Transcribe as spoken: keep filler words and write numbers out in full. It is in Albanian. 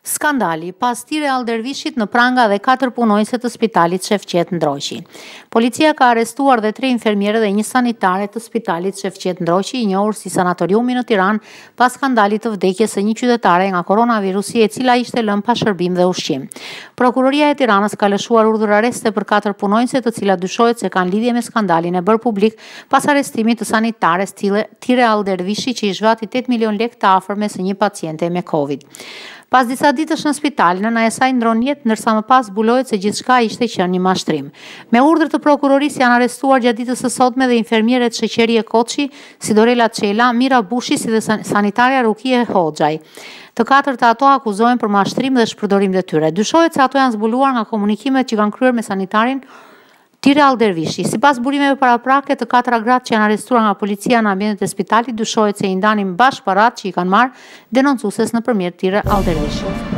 Skandali pas Tire Alldervishit në pranga dhe katër punonjëse të spitalit Shefqet Ndroqi. Policia ka arrestuar dhe tre infemiere dhe një sanitare të spitalit Shefqet Ndroqi, i njohur si Sanatoriumi në Tiranë, pas skandalit të vdekjes së një qytetare nga koronavirusi, e cila ishte lënë pa shërbim dhe ushqim. Prokuroria e Tiranës ka lëshuar urdhër arreste për katër punonjëse, të cilat dyshohet se kanë lidhje me skandalin e bërë publik pas arrestimit të sanitares Tire Alldervishi, që i zhvati tetë milion lekë të afërme së një paciente me Covid. Pas disa ditësh në spital, nëna e saj ndron jetë, ndërsa më pas zbulohet se gjithçka ishte qenë një mashtrim. Me urdhër të prokurorisë janë arrestuar gjatë ditës së sotme dhe infemieret Sheqerie Koçi, Sidorela Cila, Mira Bushi si dhe sanitare Rukie Hoxhaj. Të katërt ato akuzohen për mashtrim dhe shpërdorim detyre. Dyshohet se ato janë zbuluar nga komunikimet që kanë kryer me sanitarin Tire Alldervishi. Sipas burimeve paraprake të katëra gratë që janë arrestuar nga policia në ambientet e spitalit, dyshohet se i ndanin bashkë paratë që i kanë marrë denoncuses nëpërmjet Tire Alldervishit.